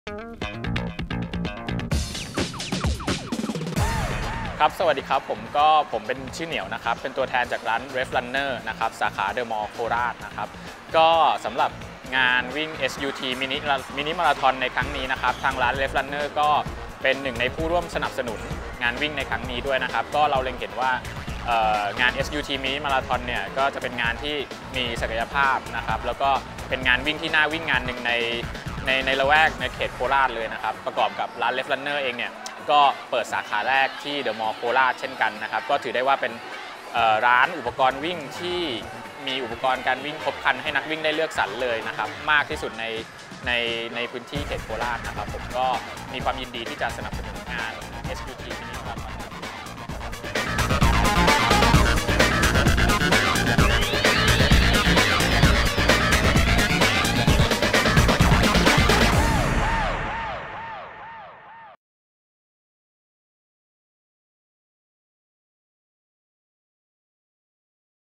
ครับสวัสดีครับผมเป็นชื่อเหนียวนะครับเป็นตัวแทนจากร้าน Ref Runner นะครับสาขาเดอะมอลล์โคราชนะครับก็สำหรับงานวิ่ง SUT มินิมาราธอนในครั้งนี้นะครับทางร้าน Ref Runner ก็เป็นหนึ่งในผู้ร่วมสนับสนุนงานวิ่งในครั้งนี้ด้วยนะครับก็เราเล็งเห็นว่างาน SUT มินิมาราธอนเนี่ยก็จะเป็นงานที่มีศักยภาพนะครับแล้วก็เป็นงานวิ่งที่น่าวิ่งงานหนึ่งในละแวกในเขตโคราชเลยนะครับประกอบกับร้าน Ref Runner เองเนี่ยก็เปิดสาขาแรกที่เดอะมอลล์โคราชเช่นกันนะครับก็ถือได้ว่าเป็นร้านอุปกรณ์วิ่งที่มีอุปกรณ์การวิ่งครบครันให้นักวิ่งได้เลือกสรรเลยนะครับมากที่สุดในพื้นที่เขตโคราชนะครับผมก็มีความยินดีที่จะสนับสนุนงาน SUT มินิมาราธอน